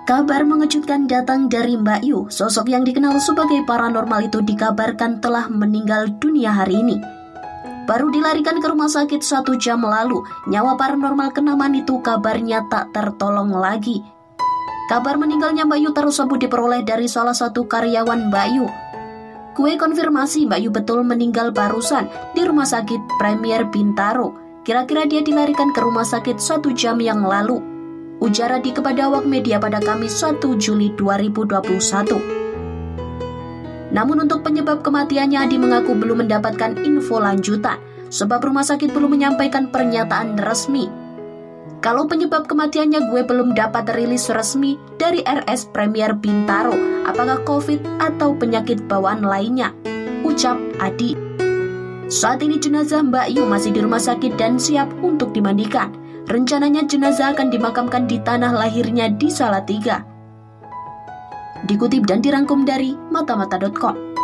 Kabar mengejutkan datang dari Mbak Yu. Sosok yang dikenal sebagai paranormal itu dikabarkan telah meninggal dunia hari ini. Baru dilarikan ke rumah sakit 1 jam lalu, nyawa paranormal kenaman itu kabarnya tak tertolong lagi. Kabar meninggalnya Mbak Yu tersebut diperoleh dari salah satu karyawan Mbak Yu. "Gue konfirmasi Mbak Yu betul meninggal barusan di rumah sakit Premier Bintaro. Kira-kira dia dilarikan ke rumah sakit 1 jam yang lalu," ujar Adi kepada awak media pada Kamis 1 Juli 2021. Namun untuk penyebab kematiannya, Adi mengaku belum mendapatkan info lanjutan, sebab rumah sakit belum menyampaikan pernyataan resmi. "Kalau penyebab kematiannya gue belum dapat rilis resmi dari RS Premier Bintaro, apakah COVID atau penyakit bawaan lainnya," ucap Adi. Saat ini jenazah Mbak Yu masih di rumah sakit dan siap untuk dimandikan. Rencananya jenazah akan dimakamkan di tanah lahirnya di Salatiga. Dikutip dan dirangkum dari matamata.com.